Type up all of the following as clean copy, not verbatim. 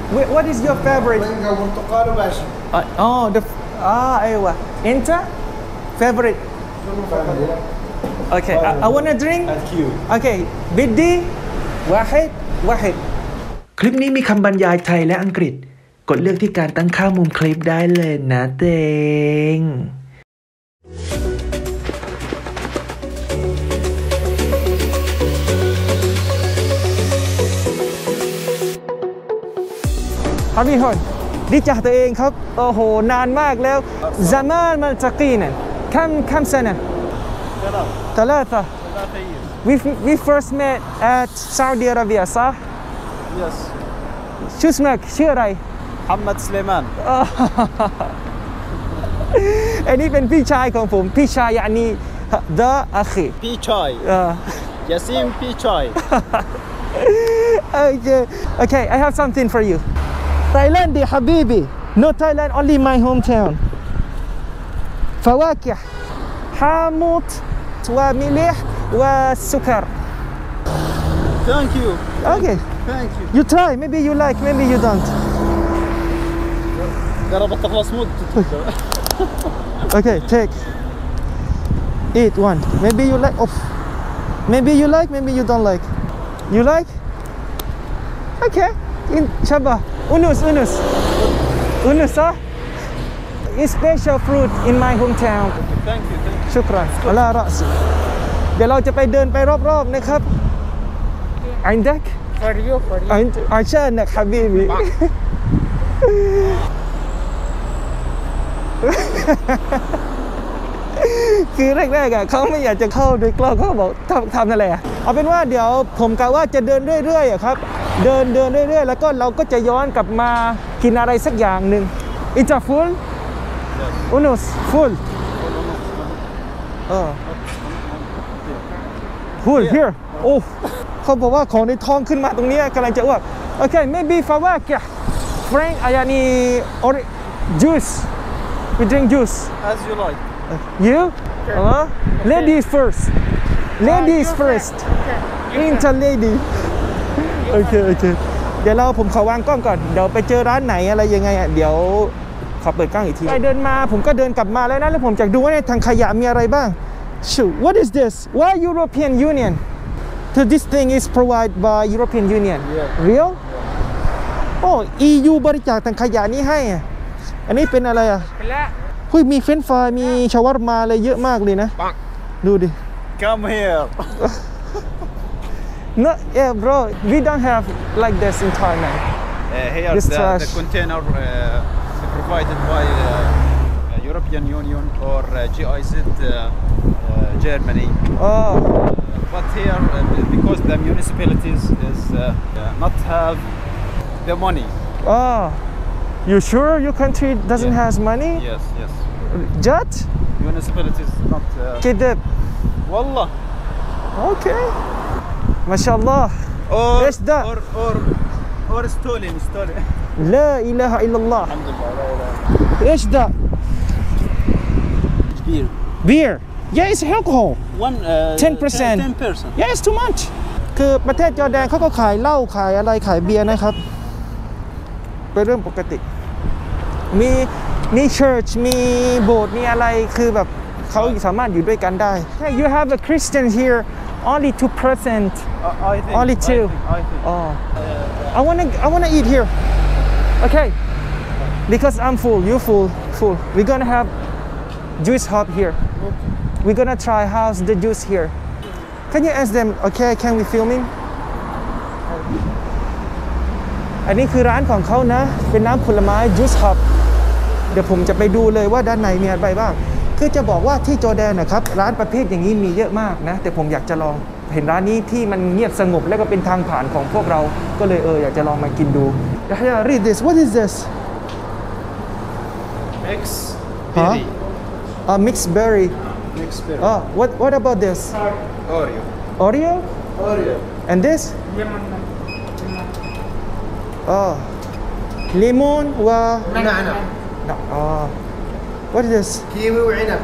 What is your favorite مانجا وبرتقال وماشي أيوة أنت favorite Okay I wanna drink Okay بدي واحدคลิปนี้มีคำบรรยายไทยและอังกฤษกดเลือกที่การตั้งค่ามุมคลิปได้เลยนะเต็งครับพี่คนดีใจตัวเองครับโอ้โหนานมากแล้วزمان ملتقينا كم سنة ثلاثة we first met at Saudi Arabia صح Yes شو اسمكชื่ออะไร محمد سليمان อันนี้เป็นพี่ชายของผมพี่ชายيعني ده أخي بيشاي ياسين بيشاي Okay I have something for you Thailand دي حبيبي No Thailand only my hometown فواكه حامض وملح وسكر Thank you Okay Thank you You try maybe you like maybe you don't قربت تخلص مود Okay take Eat one Maybe you like Maybe you like maybe you don't like You like Okay شبه Unus صح It's special fruit in my hometown Thank you شكرا على رأسيเดี๋ยวเราจะไปเดินไปรอบๆนะครับعندك For you عشانك حبيبي คือแรกๆเขาไม่อยากจะเข้าโดยกล้องเขาบอกทำนั่นแหละเอาเป็นว่าเดี๋ยวผมกะว่าจะเดินเรื่อยๆครับเดินเรื่อยๆแล้วก็เราก็จะย้อนกลับมากินอะไรสักอย่างหนึ่ง It's a full Unus full full here โอ้เขาบอกว่าของในท้องขึ้นมาตรงนี้กำลังจะอ้วก Okay maybe فواكه Frank يعني juice we drink juice As you like You? Ladies first. Ladies first. Inter lady. Okay. เดี๋ยวผมขอวางกล้องก่อนเดี๋ยวไปเจอร้านไหนอะไรยังไงเดี๋ยวขอเปิดกล้องอีกทีไปเดินมาผมก็เดินกลับมาแล้วนะแล้วผมจะดูว่าในทางขยะมีอะไรบ้าง Shoot, what is this? Why European Union? So this thing is provided by European Union. Real? Oh, EU บริจาคทางขยะนี้ให้อันนี้เป็นอะไรอ่ะคุยมีเฟรนช์ฟรายมีชาวาร์มาอะไรเยอะมากเลยนะดูดิ Come here No yeah bro we don't have like this in Thailand Here the container provided by European Union or GIZ Germany but here because the municipalities is not have the money You sure your country doesn't have money? Yes Just? Municipalities not كذب والله Okay ما شاء الله ايش ده؟ or stolen لا إله إلا الله الحمد لله لا إله ايش ده؟ Beer Yeah it's alcohol 10% Yeah it's too much คือประเทศจอร์แดนเขาก็ขายเหล้าขายอะไรขายเบียร์นะครับเป็นเรื่องปกติมีเชิร์ชมีโบสถ์มีอะไรคือแบบเขาสามารถอยู่ด้วยกันได้ Hey you have a Christian here only 2% only 2 Oh I wanna eat here Okay because I'm full you full we're gonna have juice hop here we're gonna try how's the juice here Can you ask them okay can we filmingอันนี้คือร้านของเขานะเป็นน้ำผลไม้ Juice Hop เดี๋ยวผมจะไปดูเลยว่าด้านในมีอะไรบ้างคือจะบอกว่าที่จอร์แดนนะครับร้านประเภทอย่างนี้มีเยอะมากนะแต่ผมอยากจะลองเห็นร้านนี้ที่มันเงียบสงบและก็เป็นทางผ่านของพวกเราก็เลยอยากจะลองมากินดู Read this What is this Mixed berry Mixed berry What about this Oreo And this ليمون نعناع What is this كيوي وعنب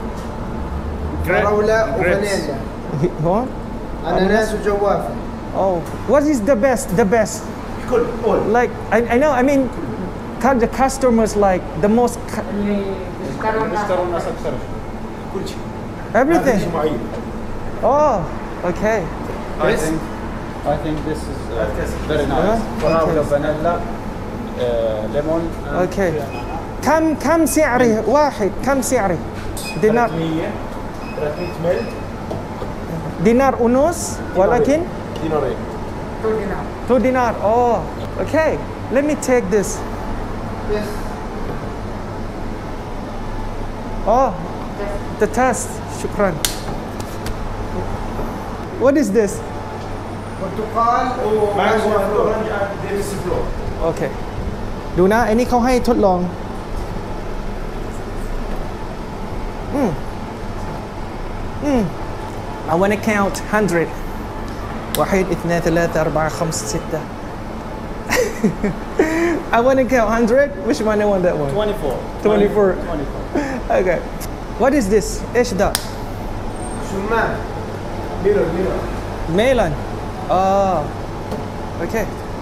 فراولة وفانيليا هون أناناس وجوافة What is the best كل all. Like I know. I mean, the customers like the most كل شيء. everything. هذا معين. Oh, okay. I think this is very nice. Frambuesa, vanilla, lemon. Okay. كم سعره واحد؟ كم سعره؟ دينار 300 مل. دينار ونص ولكن دينارين. 2 dinar. Oh, okay. Let me take this. Yes. Oh, the test. شكرا. What is this? برتقال ومانجو اورنج دينيس فلور. Okay. ดูนะอันนี้เขาให้ทดลองI want to count 100 واحد اثنين ثلاثة أربعة خمسة ستة I want to count 100 which one I want that one 24. 24 Okay What is this إيش ده شمان. ميلون. ميلان Okay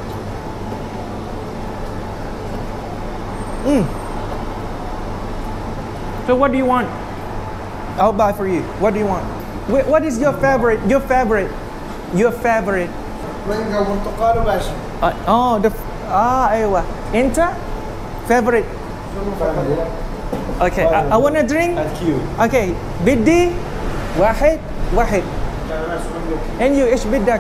So what do you want? I'll buy for you. What do you want? What is your favorite? Your favorite? Your favorite? مانجا وبرتقال وباشا. أيوة. أنت? Favorite? Okay. I want a drink. And cute. Okay. بدي واحد. And you إيش بدك؟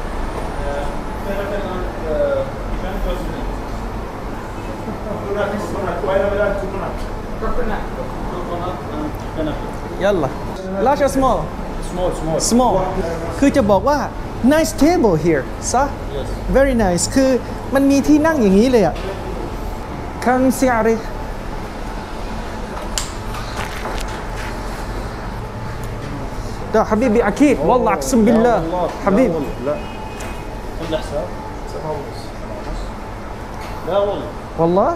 يلا. Large or small? Small. คือจะบอกว่า nice table here ซะ Yes. Very nice คือมันมีที่นั่งอย่างนี้เลยอ่ะคันเซียรีده حبيبي أكيد والله أقسم بالله حبيبي لا كل حساب 7.5 لا والله والله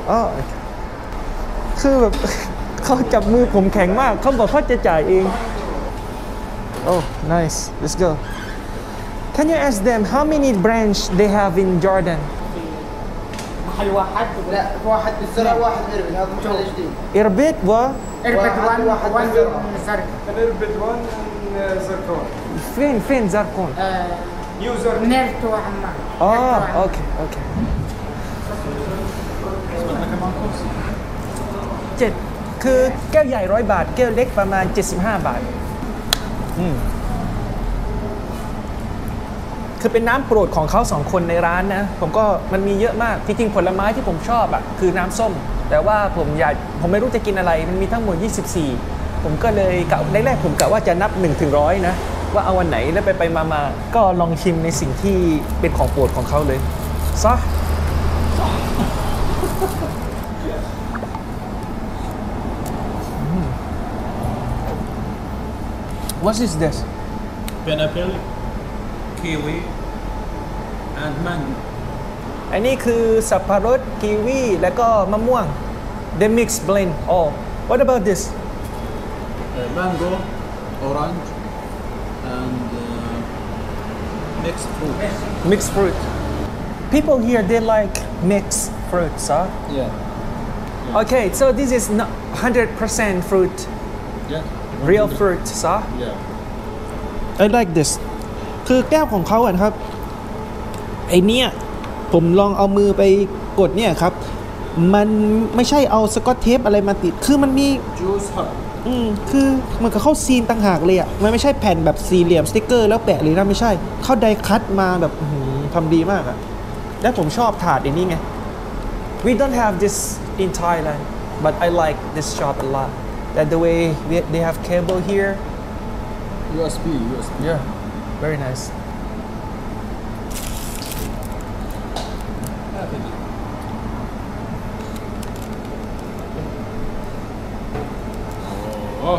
คือแบบ เขาจับมือผมแข็งมากเขาบอกเขาจะจ่ายเอง Oh nice let's go Can you ask them how many branch they have in Jordan محل واحد. لا واحد بالزرع واحد اربد. هذا محل جديد. إربد واحد بالزرع. الاربد 1 زركون فين زرقون يوزر نيرتو عمان اوكي 7คือแก้วใหญ่100 บาทแก้วเล็กประมาณ75 บาทคือเป็นน้ำโปรดของเขา2 คนในร้านนะผมก็มันมีเยอะมากที่จริงผลไม้ที่ผมชอบอ่ะคือน้ำส้มแต่ว่าผมไม่รู้จะกินอะไรมันมีทั้งหมด24ผมก็เลยกะแรกๆผมกะว่าจะนับ1 ถึง 100นะว่าเอาวันไหนแล้วไปมาก็ลองชิมในสิ่งที่เป็นของโปรดของเขาเลยซะWhat is this? pineapple kiwi and mango อันนี้คือสับปะรดกีวีแล้วก็มะม่วง The mix blend all What about this? mango orange and mixed fruit Mixed fruit People here they like mixed fruits huh? yeah Okay so this is not 100% fruit yeah real fruit huh? yeah I like this คือแก้วของเขาอะครับไอเนี้ยผมลองเอามือไปกดเนี่ยครับมันไม่ใช่เอาสกอตเทปอะไรมาติดคือมันมี juice hub คือเหมือนกับเขาซีนต่างหากเลยอะมันไม่ใช่แผ่นแบบสี่เหลี่ยมสติ๊กเกอร์แล้วแปะเลยนะไม่ใช่เขาไดคัตมาแบบทำดีมากอะและผมชอบถาดอย่างนี้ไง We don't have this in Thailand but I like this shop a lot that the way they have cable here USB Yeah very nice oh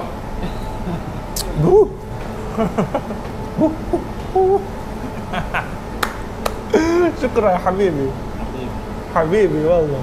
شكرا يا حبيبي حبيبي والله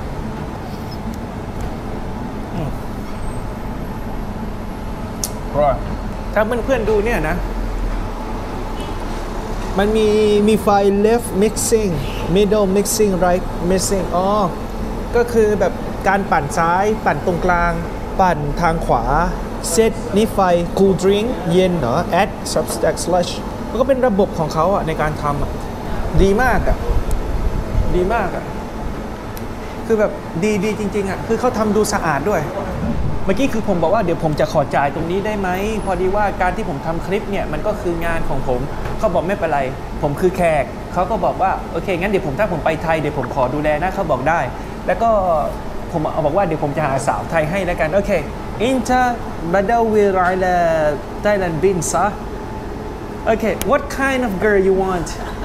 ถ้าเพื่อนๆดูเนี่ยนะมันมีไฟล์ left mixing middle mixing right mixing อ๋อก็คือแบบการปั่นซ้ายปั่นตรงกลางปั่นทางขวาเซตนี้ไฟ cool drink เย็นเหรอ add substack slush มันก็เป็นระบบของเขาอะในการทำอะดีมากอะดีมากอะคือแบบดีจริงๆอะคือเขาทำดูสะอาดด้วยเมื่อกี้คือผมบอกว่าเดี๋ยวผมจะขอจ่ายตรงนี้ได้ไหมพอดีว่าการที่ผมทำคลิปเนี่ยมันก็คืองานของผมเขาบอกไม่เป็นไรผมคือแขกเขาก็บอกว่าโอเคงั้นเดี๋ยวผมถ้าผมไปไทยเดี๋ยวผมขอดูแลนะเขาบอกได้แล้วก็ผมบอกว่าเดี๋ยวผมจะหาสาวไทยให้แล้วกันโอเคانت بدور على تايلاند بنت صح okay what kind of girl you want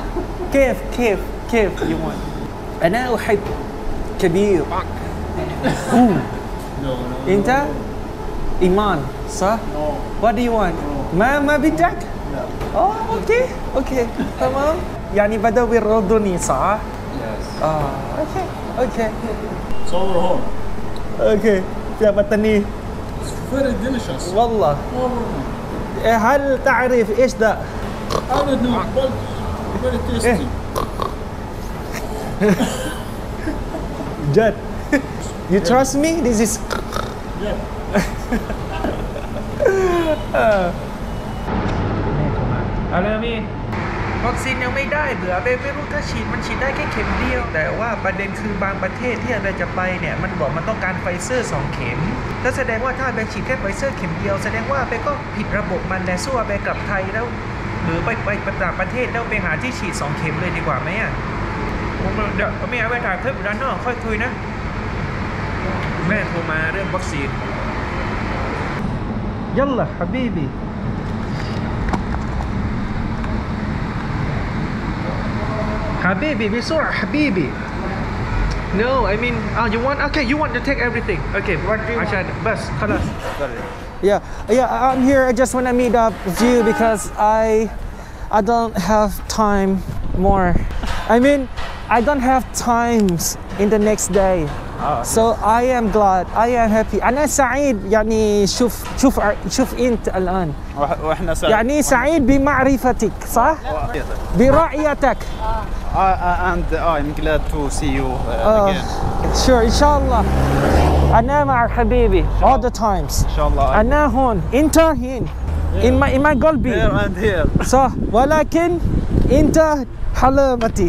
كيف you want أنا أحب كبير No. انت ايمان صح what do you want ما بدك اوكي تمام يعني بدوي اردني صح Yes. اوكي So we're home. اوكي يا بطني It's very delicious. والله هل تعرف ايش ده I don't know, but very tasty. جد you trust me this is Yeah. เอาเลยมีวัคซีนยังไม่ได้เบื่อเบไม่รู้ถ้าฉีดมันฉีดได้แค่เข็มเดียวแต่ว่าประเด็นคือบางประเทศที่เราจะไปเนี่ยมันบอกมันต้องการไฟเซอร์2เข็มก็แสดงว่าถ้าเบฉีดแค่ไฟเซอร์เข็มเดียวแสดงว่าเบก็ผิดระบบมันและสู้เบกลับไทยแล้วหรือไปต่างประเทศแล้วไปหาที่ฉีด2เข็มเลยดีกว่าไหมอ่ะเดี๋ยวไม่เอาไปถ่ายคลิปด้านนอกค่อยคุยนะแม่โทรมาเรื่องวัคซีนيلا حبيبي حبيبي بسرعة حبيبي No I mean you want okay you want to take everything okay عشان بس خلاص Yeah I'm here I just want to meet up with you because I don't have time more I mean I don't have times in the next day So I am glad I am happy أنا سعيد يعني شوف أنت الآن واحنا سعيد يعني سعيد بمعرفتك صح؟ برؤيتك and I'm glad to see you again Sure إن شاء الله أنا مع حبيبي all the times إن شاء الله أنا هون أنت هين in my قلبي here and here صح ولكن أنت حلمتي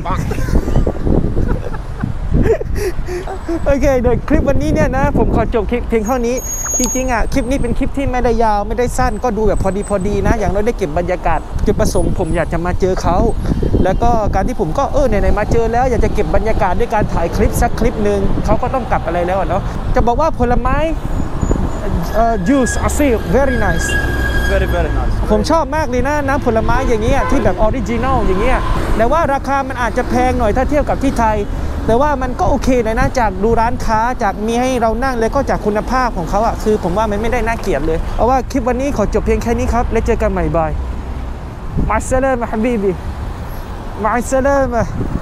โอเคโดยคลิปวันนี้เนี่ยนะผมขอจบคลิปเพียงเท่านี้จริงๆอ่ะคลิปนี้เป็นคลิปที่ไม่ได้ยาวไม่ได้สั้นก็ดูแบบพอดีนะอย่างเราได้เก็บบรรยากาศจุดประสงค์ผมอยากจะมาเจอเขาแล้วก็การที่ผมก็ไหนๆมาเจอแล้วอยากจะเก็บบรรยากาศด้วยการถ่ายคลิปสักคลิปหนึ่งเขาก็ต้องกลับอะไรแล้วเนาะจะบอกว่าผลไม้juice asil very nice very nice ผมชอบมากเลยนะน้ำผลไม้อย่างเงี้ยที่แบบออริจินอลอย่างเงี้ยแต่ว่าราคามันอาจจะแพงหน่อยถ้าเทียบกับที่ไทยแต่ว่ามันก็โอเคเลยนะจากดูร้านค้าจากมีให้เรานั่งแล้วก็จากคุณภาพของเขาอะคือผมว่ามันไม่ได้น่าเกลียดเลยเอาว่าคลิปวันนี้ขอจบเพียงแค่นี้ครับแล้วเจอกันใหม่บายมาอัสสลามะฮะบีบีมาอัสสลามะ